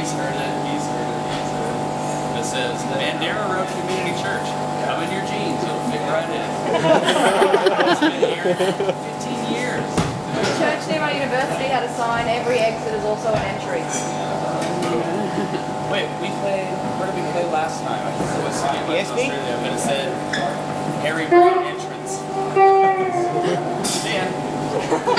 He's heard it. He's heard it. He's heard it. It says, Bandera Road Community Church. Come in your jeans. You'll fit right in. It's been here 15 years. The church near my university had a sign, every exit is also an entry. Wait, we played, where did we play last time? I think it was Melbourne Australia, but it said Harry Brown entrance. Dan.